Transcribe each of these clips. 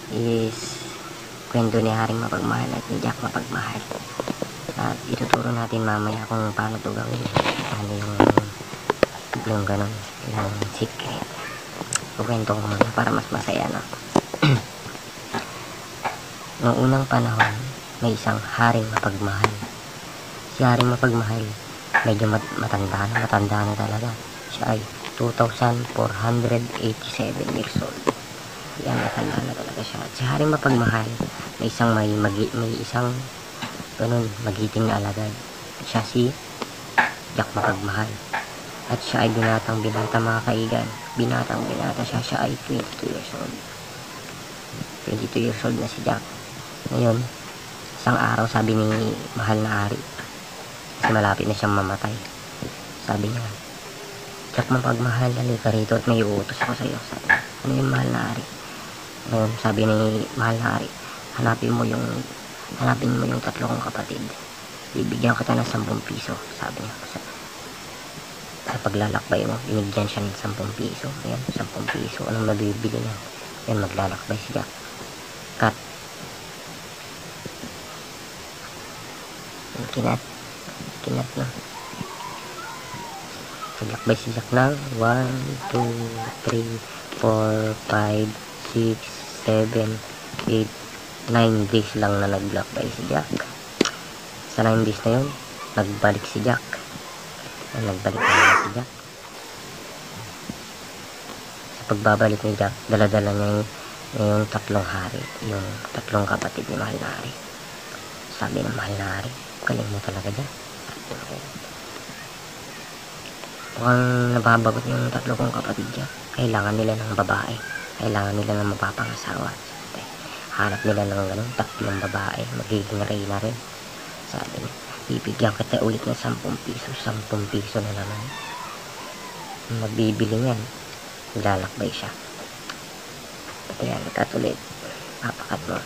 is kwento ni Haring Mapagmahal at ni Jack Mapagmahal. At ituturo natin mamaya kung paano ito gawin. Ano yung ganun, yung secret. Kukwento ko muna para mas masaya, no? Noong unang panahon, may isang Haring Mapagmahal. Si Haring Mapagmahal, medyo matanda na talaga. Siya ay 2,487 years old. Yan, matanda na talaga siya. At si Haring Mapagmahal, may isang magiting na alagad. Siya si Jack Mapagmahal. At siya ay binata mga kaigan. Binata siya ay 22 years old. 22 years old na si Jack. Ngayon, isang araw sabi ni mahal na Hari, kasi malapit na siyang mamatay, sabi niya, Jack Mapagmahal, halika rito at may uutos ako sa iyo. Sabi niya, ano yung mahal na Hari? Ngayon, sabi ni mahal na Hari, hanapin mo yung 3 kong kapatid. Bibigyan kita ng 10 piso. Sabi niya, sa paglalakbay mo, binigyan siya ng 10 piso. Ayan, 10 piso. Anong mabibili niya? Ayan, maglalakbay si Jack. Cut. Kinat na. Naglakbay si Jack ng 1, 2, 3, 4, 5, 6, 7, 8, 9 days lang na naglakbay si Jack. Sa 9 days na yun, nagbalik si Jack. Nagbalik na si Jack. Sa pagbabalik ni Jack, dala-dala niya yung 3 hari, yung 3 kapatid ni mahal na Hari. Sabi ng mahal na Hari, galing mo talaga dyan. Mukhang nababagot yung 3 kong kapatid dyan. Kailangan nila ng babae. Kailangan nila ng mapapangasawa. Hanap nila ng ganun, 3 babae. Magiging reyna rin. Sabi niya, bibigyan kita ulit ng 10 piso. 10 piso na naman. Mabibili niyan. Lalakbay siya. Ayan, katulit. Papakat mo.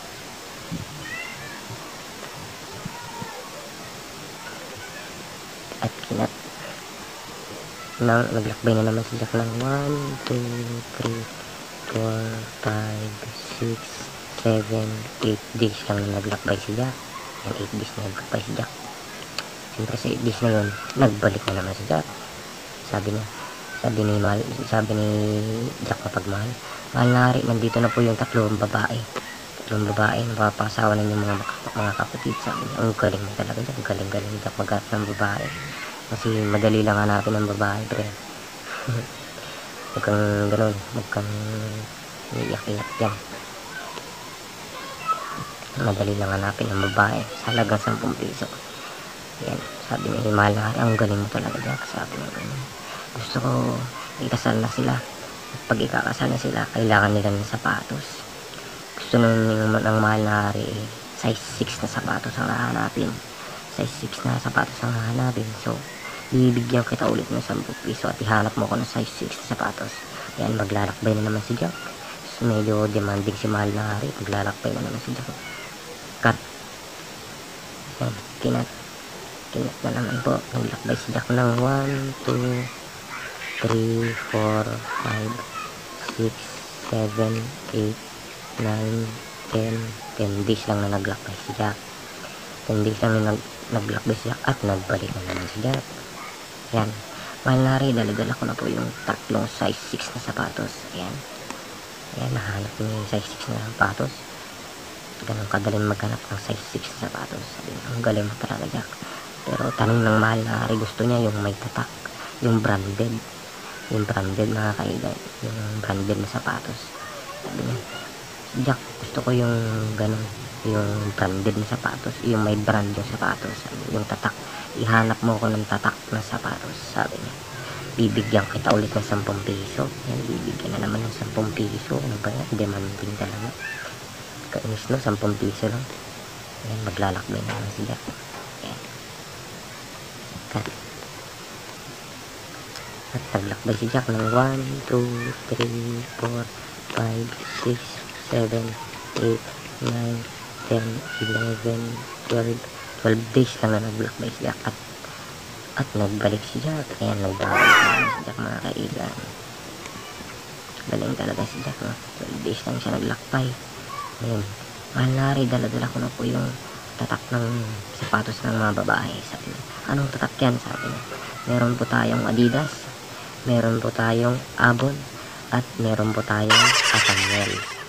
At kinat. Naglakbay na naman si Jack ng 1, 2, 3, 4, 5, 6, 7, 8 days lang na naglakbay si Jack. Yung 8 days na naglakbay si Jack. Siyempre sa 8 days na yun, nagbalik na naman si Jack. Sabi ni Jack Mapagmahal, mahal na Hari, nandito na po yung 3 babae. 3 babae, napapasawa na yung mga kapatid. Sabi niya, ang galing mo talaga dyan. Galing ni Jack maghanap ng babae. Kasi madali lang hanapin ng babae, pre. Huwag kang iyak-iyak dyan. Madali lang hanapin ng babae sa halagang 10 piso. Yan, sabi niya, mahal na Hari, ang galing mo talaga dyan. Sabi niya, gusto ko ikasal na sila. At pag ikakasal na sila, kailangan nila ng sapatos. Gusto ng mahal na Hari, size 6 na sapatos ang hahanapin. Size 6 na sapatos ang hahanapin. So, bibigyan kita ulit ng 10 piso at ihanap mo ko ng size 6 na sapatos. Yan, maglalakbay na naman si Jack. So, medyo demanding si mahal na Hari. Maglalakbay na naman si Jack. Cut. Yan, kinat na naman po. Naglakbay si Jack ng 1, 2, 3, 4, 5, 6, 7, 8, 9, 10 days lang na naglakbay si Jack. 10 days lang na naglakbay si Jack at nagbalik na naman si Jack. Yan, mahal na Hari, dala-dala ko na po yung 3 size 6 na sapatos. Ayan, nahanap niya yung size 6 na sapatos. Ganun kadaling maghanap ng size 6 na sapatos. Sabi niya, ang galing mo talaga Jack. Pero tanong ng mahal na Hari, gusto niya yung may tatak, yung branded mga kaigan, yung branded na sapatos. Sabi niya, Jack, gusto ko yung ganun, yung branded na sapatos, yung may brand yung sapatos, yung tatak. Ihanap mo ko ng tatak na sapatos. Sabi niya, bibigyan kita ulit ng 10 piso. Yan, bibigyan na naman ng 10 piso. Ano ba yan? Demanding talaga. Kainis, no? 10 piso lang. Yan, maglalakbay na naman si Jack. Yan. Cut. At naglakbay si Jack ng 1, 2, 3, 4, 5, 6, 7, 8, 9, 10, 11, 12 days lang na naglakbay si Jack at nagbalik si Jack. Ayan, nagbalik si Jack mga kaigan. Galing talaga si Jack, no? 12 days lang siya naglakbay Ayun. Mahal na rin, dala-dala ko na po yung tatak ng sapatos ng mga babae. Sabi niya, anong tatak yan? Sabi niya, meron po tayong Adidas, meron po tayong Avon, at meron po tayong Ataniel.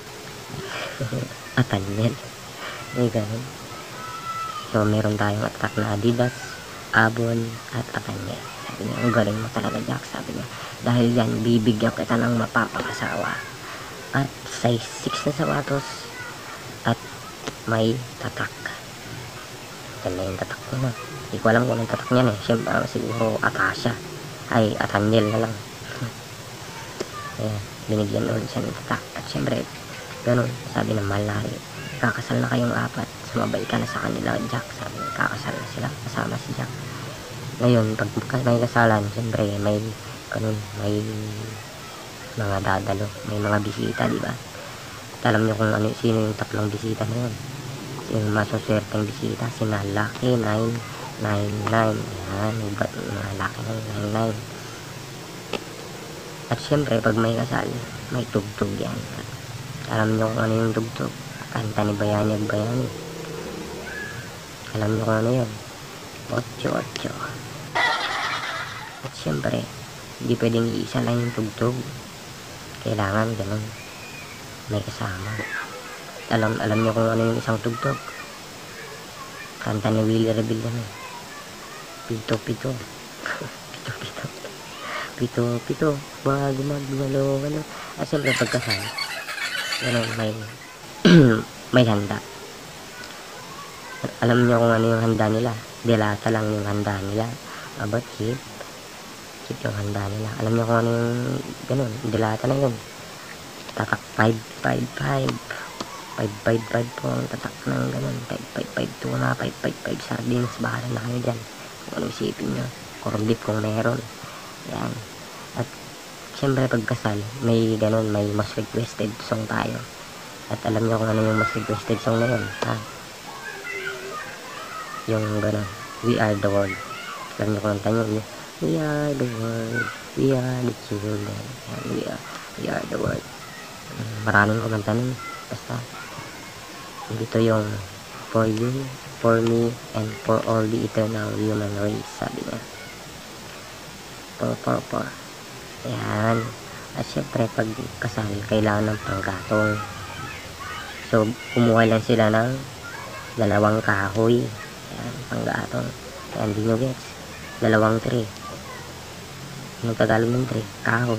Ataniel. Ay, ganun. So, meron tayong tatak na Adidas, Avon, at Ataniel. Sabi niya, ang galing mo talaga, Jack. Sabi niya, dahil yan, bibigyan kita ng mapapangasawa. At size 6 na sapatos, at may tatak. Yan na yung tatak niya na. Hindi ko alam kung anong tatak niya eh. Siyempre, siguro Atasha. Ay, Ataniel na lang. Ayan, binigyan ulit siya ng tatak. At siyempre, ganun, sabi ng Malari, kakasal na kayong apat. Sumabay ka na sa kanila, Jack. Sabi niya, kakasal na sila. Kasama si Jack. Ngayon, pag may kasalan, siyempre, may ganun, may mga dadalo. May mga bisita, di ba? At alam niyo kung ano, sino yung tatlong bisita na yun. Yung masuswerteng bisita, sina Lucky 999. Yan, mga Lucky 999. At syempre, pag may kasal, may tugtog yan. At alam niyo kung ano yung tugtog. Kanta ni Bayani at Bayani. Alam niyo kung ano yun. 8-8. At syempre, hindi pwedeng iisa lang yung tugtog. Kailangan ganun. May kasama. Alam niyo kung ano yung isang tugtog. Kanta ni Willie Rebellion eh. Pito-pito. Pito-pito. Pito-pito. Bago magmalo. Ano. At siyempre pagkasal. Ganun, may handa. Alam niyo kung ano yung handa nila. Dilata lang yung handa nila. About hip yung handa nila. Alam niyo kung ano yung ganun. Dilata na yun. Tatak 555 po ang tatak ng ganun. 5552 na 555 sardines. Bahala na kayo dyan kung ano isipin nyo. Corned beef kung meron. Yan. At syempre pagkasal may ganun, may most requested song tayo. At alam niyo kung ano yung most requested song na yun, ha? Yung ganun, We Are The World. Alam niyo kung ano yun, We are the world, we are the children. Yan, we are the world. Maraming kumanta nun. Basta dito yung for you, for me, and for all the eternal human race. Sabi niya. For. Yan. At syempre pag kasal kailangan ng panggatong. So kumuha lang sila ng 2 kahoy. Yan, panggatong. Yan, di nyo gets. 2 tray. Anong Tagalog ng tray? Kahoy.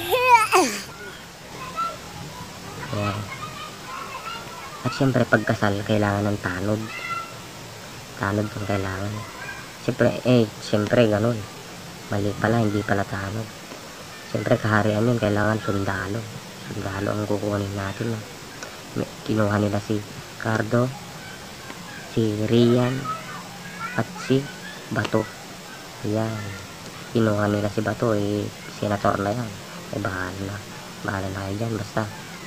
Yan. At syempre pagkasal kailangan ng tanod. Tanod ang kailangan. Syempre ganun. Mali pala, hindi pala tanod. Syempre kaharian yun, kailangan sundalo. Sundalo ang kukunin natin. Kinuha nila si Cardo, si Rian, at si Bato. Yan. Kinuha nila si Bato, senator na yan. Bahala na kayo dyan, basta.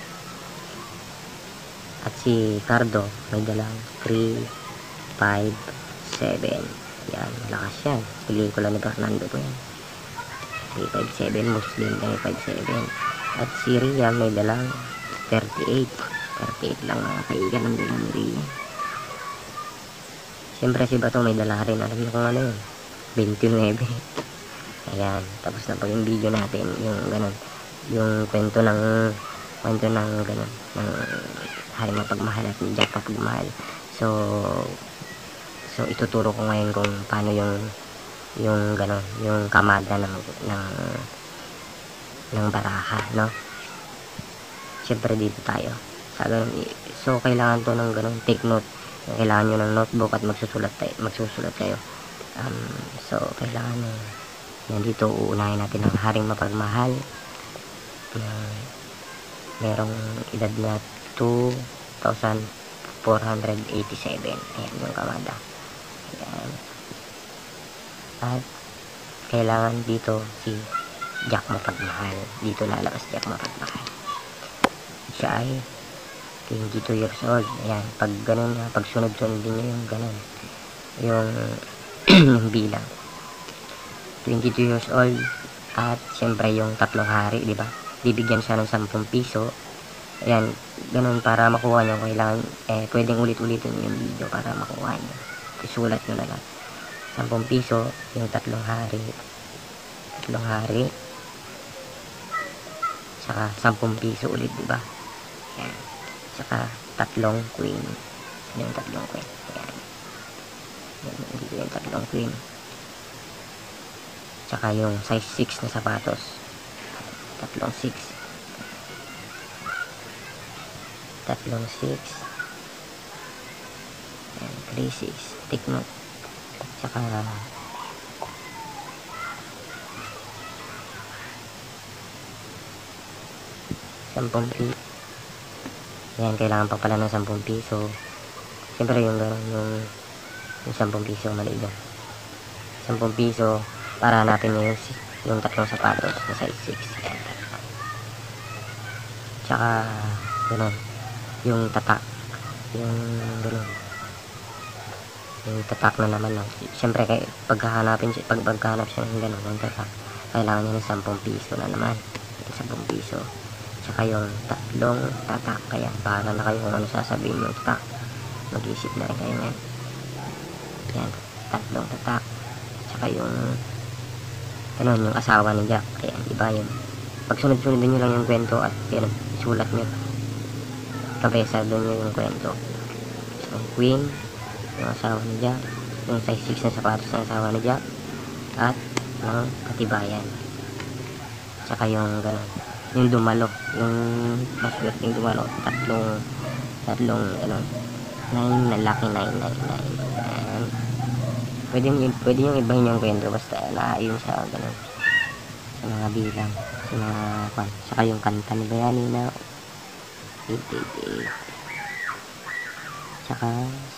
At si Cardo, may dalang 3, 5, 7. Yan, malakas yan. Pelikula ni Fernando po yan. 357 Muslim, 357. At si Rian may dalang 38 lang mga kaigan ng dalang ni Rian. Siyempre si Bato may dala rin, alam niyo kung ano yun, 29. Ayan, tapos na po yung video natin, yung ganun, yung kwento ng ganun, ng Hari Mapagmahal at Jack Mapagmahal. So ituturo ko ngayon kung paano yung ganun, yung kamada ng baraha, no? Siyempre dito tayo sa ganun. So kailangan to ng ganun, take note. Kailangan nyo ng notebook at magsusulat kayo. So kailangan yan dito uunahin natin ang Haring Mapagmahal. Merong edad na 2,487. Ayan yung kamada. Ayan. At kailangan dito si Jack Mapagmahal. Dito lalabas Jack Mapagmahal. Siya ay 22 years old. Ayan, pag ganun na, pag sunod-sunod din yung ganun, yung yung bilang 22 years old. At syempre yung 3 hari, di ba? Bibigyan siya ng 10 piso Ayan, ganun para makuha nyo. Kailangan, pwedeng ulit-ulitin nyo yung video para makuha nyo. Isulat nyo na lang. 10 piso, yung tatlong hari. Saka 10 piso ulit, diba? Ayan. Saka tatlong queen. Yung tatlong queen. Ayan. Dito yung tatlong queen. Saka yung size 6 na sapatos. Tatlong 6. Tatlong 6. Ayan, 3, 6. Take note. Saka 10 piso. Ayan, kailangan pa pala ng 10 piso. Siyempre yung gano'n, yung 10 piso mali dyan. 10 piso para hanapin nyo yung tatlong sapatos na size 6. Ayan. Tsaka gano'n, yung tatak, yung gano'n, yung tatak na naman lang. Siyempre paghahanap siya ng gano'n, yung tatak, kailangan nyo ng 10 piso na naman. 10 piso. Tsaka yung tatlong tatak. Kaya para na kayo kung ano sasabihin yung tatak, mag-isip na rin kayo ngayon. Yan, tatlong tatak. Tsaka yung yung asawa ni Jack. Ayan, diba yun, pag sunod-sunodin nyo lang yung kwento at yan, isulat nyo kabesa doon yung kwento. Yung queen, yung asawa ni Jack, yung size 6 na sapatos ng asawa ni Jack, at ng katibayan. Tsaka yung gano'n, yung dumalo, yung maswerteng dumalo, tatlong 9 na lucky 999. Ayan. Pwede yung ibahin yung kwento basta naayon sa gano'n, sa mga bilang, sa mga kwan. Saka yung kanta ni Bayani na 888. Saka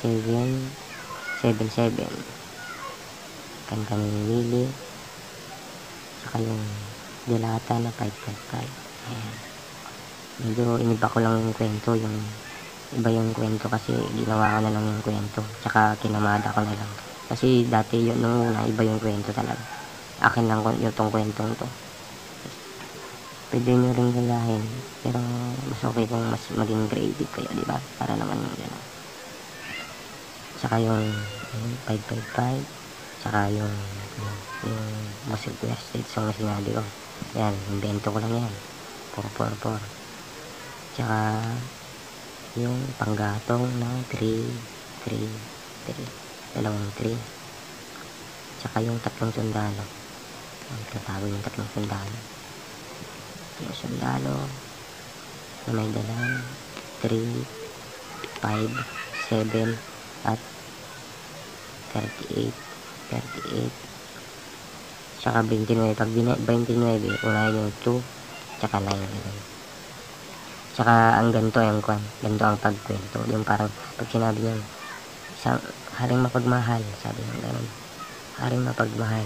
777. Kanta ni Willie. Saka yung Dilata na 555. Ayan. Medyo iniba ko lang yung kwento, yung iba yung kwento kasi ginawa ko na lang yung kwento. Tsaka kinamada ko na lang. Kasi dati yun nung una, iba yung kwento talaga. Akin lang yung tong kwentong to. Pwede nyo rin galahin, pero mas okay kung mas maging creative kayo, diba? Para naman yung gano'n. Tsaka yung 555. Tsaka yung most requested song na sinabi ko. Yan, invento ko lang yan. 444. Tsaka yung panggatong na 3. Dalawang 3. Tsaka yung tatlong sundalo. Tatago yung tatlong sundalo. Yung sundalo na may dalang 3, 5, 7 at 38. Tsaka 29. Pag 29, unahin yung 2 tsaka 9. Tsaka ang ganito yung kwan, ganito ang pagkwento. Yung parang pag sinabi niya isang haring mapagmahal, sabi niya gano'n, haring mapagmahal,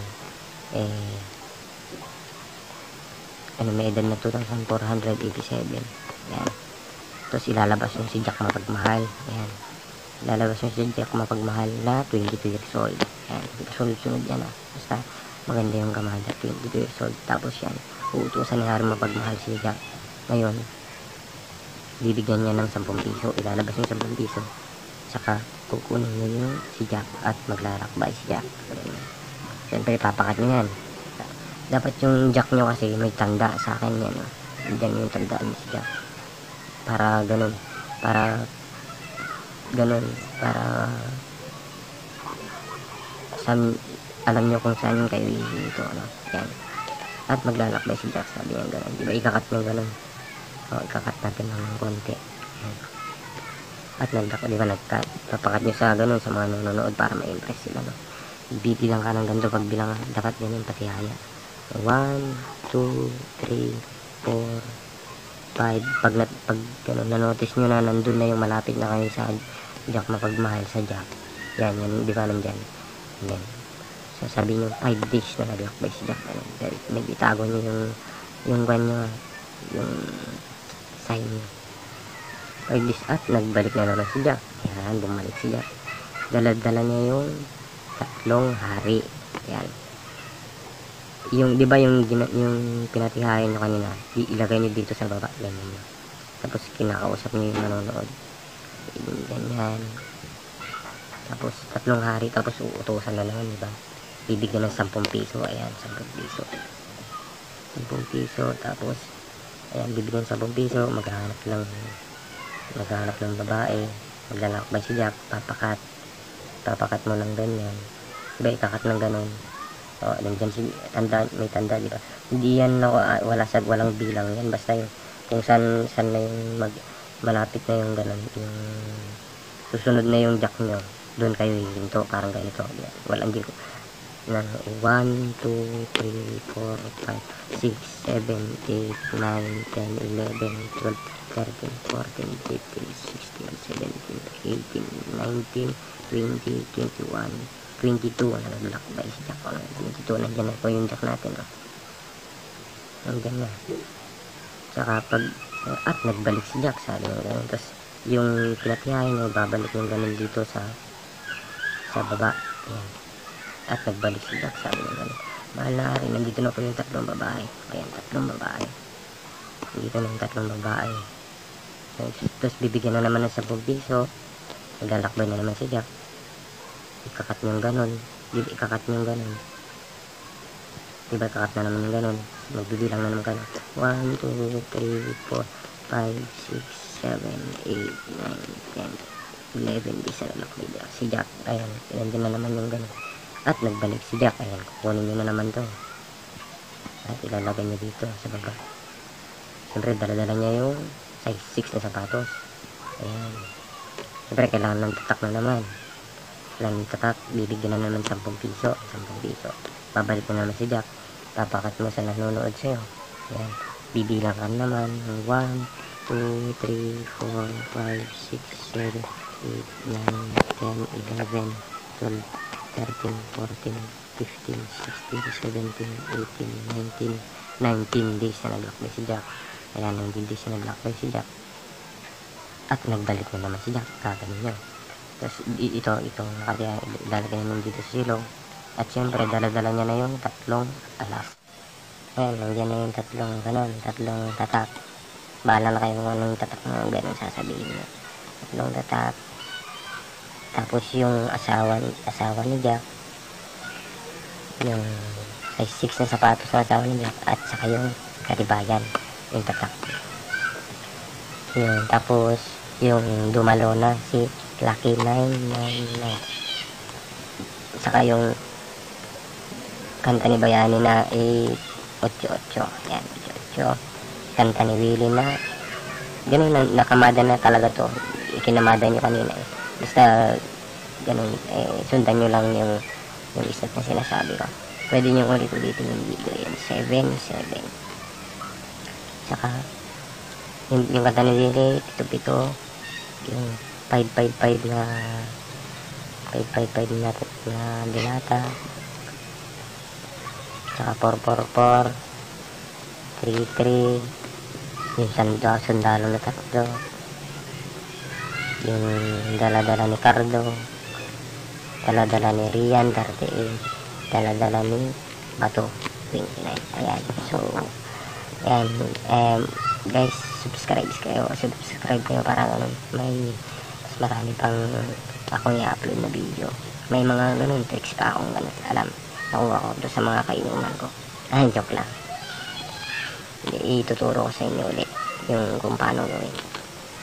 may edad na 2,487. Yan. Tapos ilalabas yung si Jack mapagmahal. Yan. Ilalabas yung si Jack mapagmahal na 22 years old. Yan. Sunod-sunod yan Basta maganda yung kamada. 22 years old. Tapos yan, uutusan ni Harry mapagmahal si Jack. Ngayon, bibigyan niya ng 10 piso. Ilalabas yung 10 piso. Saka kukunin niya yung si Jack at maglarakbay si Jack. Siyempre, papakat niya yan. Dapat yung Jack nyo kasi may tanda sa akin yan. Diyan yung tandaan ni si Jack. Para ganun. Para alam nyo kung saan yung kayo dito. Yan. At maglalakbay si Jack. Sabi niya ganun. Diba ikakat nyo ganun. Ikakat natin ng konti. Yan. At nagkat. Papakat nyo sa ganun sa mga nanonood para ma-impress sila. Bibilang ka ng ganito pag bilang dapat ganun pati haya. 1, 2, 3, 4, 5. Pag na-notice nyo na nandun na yung malapit na kayo sa Jack mapagmahal sa Jack. Yan, di ba nandyan? Yan. Sasabi nyo 5 days na naglakbay si Jack. May itago nyo yung ganyo, yung sign nyo. 5 days at nagbalik na naman si Jack. Yan, bumalik si Jack. Dala-dala niya yung tatlong hari. Yan. Yung, di ba yung pinatihayan nyo kanina, ilagay nyo dito sa baba, ganyan nyo. tapos kinakausap niyo yung manonood, ganyan. Tapos 3 hari, tapos uutusan na naman, diba? Bibigyan ng 10 piso, ayan, 10 piso. 10 piso, tapos, ayan, bibigyan ng 10 piso, maghahanap ng babae, maglalakbay si Jack, papakat mo ng ganyan, diba, ikakat ng ganun. O, nandyan si, may tanda, diba? Hindi yan, walang bilang yan, basta yung, kung saan na yung malapit na yung ganun, yung, susunod na yung Jack nyo, doon kayo hihinto, parang ganito, yan. Walang din ko, 1, 2, 3, 4, 5, 6, 7, 8, 9, 10, 11, 12, 13, 14, 15, 16, 17, 18, 19, 20, 21, 22, naglakbay si Jack. 22, nandyan na po yung Jack natin. Nandyan na. Tsaka pag, at nagbalik si Jack, sabi nga ganun. Tapos, yung pinatiyahin nyo, babalik yung ganun dito sa baba. Ayan. At nagbalik si Jack, sabi nga ganun. Mahal na rin, nandito na po yung 3 babae. Ayan, 3 babae. Nandito na yung 3 babae. Tapos, bibigyan na naman ng 10 piso. Naglalakbay na naman si Jack. Ikakat nyo yung ganun. Ikakat nyo yung ganun. Diba, ikakat na naman yung ganun. Magbibilang na naman kayo. 1, 2, 3, 4, 5, 6, 7, 8, 9, 10, 11, di sa lalakbay si Jack. Ayan, nandun na naman yung ganun. At nagbalik si Jack. Ayan, kukunin nyo na naman to. At ilalagay nyo dito sa baba. Siyempre, dala-dala niya yung size 6 na sapatos. Ayan. Siyempre, kailangan ng tatak na naman. Kailangan ng tatak. Bibigyan na naman 10 piso. 10 piso. Babalik mo naman si Jack. Papakat mo sa nanonood sa'yo. Ayan. Bibilang ka naman. 1, 2, 3, 4, 5, 6, 7, 8, 9, 10, 11, 12, 13, 14, 15, 16, 17, 18, 19 days na naglakbay si Jack. Ayan, 19 days na naglakbay si Jack. At nagbalik na naman si Jack. Kaganin nyo. Tapos itong ilalagay naman dito sa silong. At syempre, dala-dala niya na yung 3 alas. Ayan, nandiyan na yung 3 ganon, 3 tatak. Bahala na kayo kung anong tatak mo, ganon sasabihin mo. 3 tatak. Tapos yung asawa ni Jack, yung size 6 na sapatos ng asawa ni Jack, at saka yung katibayan, yung tatak. Yun, tapos yung dumalo na si Lucky 999. Saka yung kanta ni Bayani na 888. Yan, 888. Kanta ni Willie na ganun, nakamada na talaga to. Ikinamada nyo kanina eh. Basta ganun, sundan nyo lang yung isa't na sinasabi ko. Pwede nyo ulit-ulitin yung video yan. 7-7. Saka yung kanta ni Willie, pito-pito. Yung 555 na 555 na dilata. Saka 444 33. Yung sundalo na 3. Yung dala-dala ni Cardo, dala-dala ni Rian 38, dala-dala ni Bato 29. Ayan, so ayan, guys, subscribe kayo para ganun may mas marami pang akong i-upload na video. May mga ganun tricks pa akong ganun alam, nakuha ko doon sa mga kainuman ko. Joke lang. Ituturo ko sa inyo ulit yung kung paano gawin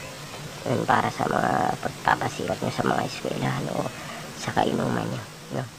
para sa mga pagpapasikat nyo sa mga eskwelahan o sa kainuman nyo, no?